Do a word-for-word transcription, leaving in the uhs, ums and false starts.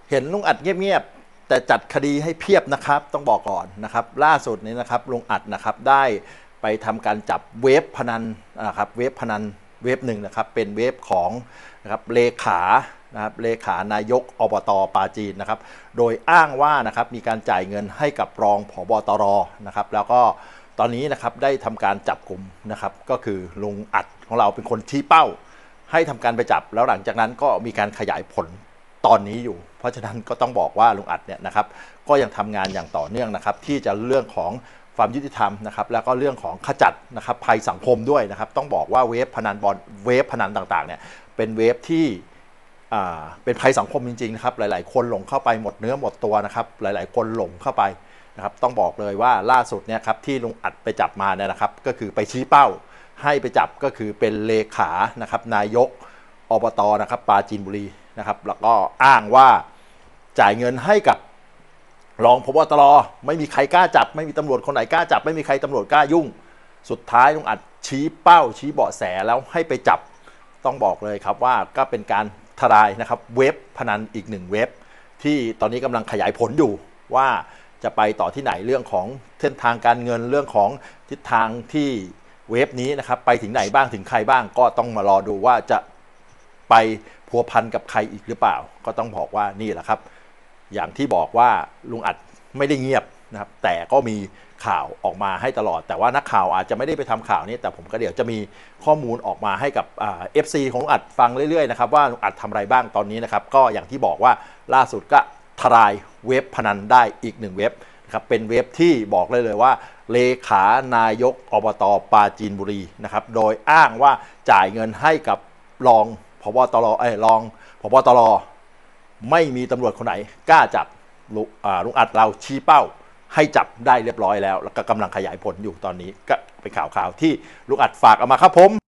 เห็นลุงอัดเงียบๆแต่จัดคดีให้เพียบนะครับต้องบอกก่อนนะครับล่าสุดนี้นะครับลุงอัดนะครับได้ไปทำการจับเว็บพนันนะครับเว็บพนันเว็บหนึ่งนะครับเป็นเว็บของนะครับเลขานะครับเลขานายกอบต.ปาจีนนะครับโดยอ้างว่านะครับมีการจ่ายเงินให้กับรองผบ.ตร.นะครับแล้วก็ตอนนี้นะครับได้ทำการจับกลุ่มนะครับก็คือลุงอัดของเราเป็นคนชี้เป้าให้ทำการไปจับแล้วหลังจากนั้นก็มีการขยายผลตอนนี้อยู่เพราะฉะนั้นก็ต้องบอกว่าลุงอัดเนี่ยนะครับก็ยังทำงานอย่างต่อเนื่องนะครับที่จะเรื่องของความยุติธรรมนะครับแล้วก็เรื่องของขจัดนะครับภัยสังคมด้วยนะครับต้องบอกว่าเว็บพนันบอลเว็บพนันต่างๆเนี่ยเป็นเว็บที่เป็นภัยสังคมจริงๆนะครับหลายๆคนหลงเข้าไปหมดเนื้อหมดตัวนะครับหลายๆคนหลงเข้าไปนะครับต้องบอกเลยว่าล่าสุดเนี่ยครับที่ลุงอัดไปจับมาเนี่ยนะครับก็คือไปชี้เป้าให้ไปจับก็คือเป็นเลขานะครับนายกอบต.นะครับปราจีนบุรีนะครับแล้วก็อ้างว่าจ่ายเงินให้กับรองผบ.ตร.ไม่มีใครกล้าจับไม่มีตำรวจคนไหนกล้าจับไม่มีใครตำรวจกล้ายุ่งสุดท้ายลุงอัดชี้เป้าชี้เบาะแสแล้วให้ไปจับต้องบอกเลยครับว่าก็เป็นการทลายนะครับเว็บพนันอีกหนึ่งเว็บที่ตอนนี้กำลังขยายผลอยู่ว่าจะไปต่อที่ไหนเรื่องของเส้นทางการเงินเรื่องของทิศทางที่เว็บนี้นะครับไปถึงไหนบ้างถึงใครบ้างก็ต้องมารอดูว่าจะไปพัวพันกับใครอีกหรือเปล่าก็ต้องบอกว่านี่แหละครับอย่างที่บอกว่าลุงอัดไม่ได้เงียบนะครับแต่ก็มีข่าวออกมาให้ตลอดแต่ว่านักข่าวอาจจะไม่ได้ไปทำข่าวนี้แต่ผมก็เดี๋ยวจะมีข้อมูลออกมาให้กับเอฟซีของลุงอัดฟังเรื่อยๆนะครับว่าลุงอัดทำอะไรบ้างตอนนี้นะครับก็อย่างที่บอกว่าล่าสุดก็ทลายเว็บพนันได้อีกหนึ่งเว็บนะครับเป็นเว็บที่บอกเลยเลยว่าเลขานายกอบต.ปราจีนบุรีนะครับโดยอ้างว่าจ่ายเงินให้กับรองผบ.ตร.เอ้ยรองผบ.ตร.ไม่มีตำรวจคนไหนกล้าจับลุงอัดเราชี้เป้าให้จับได้เรียบร้อยแล้วแล้วก็กำลังขยายผลอยู่ตอนนี้ก็เป็นข่าวๆที่ลุงอัดฝากเอามาครับผม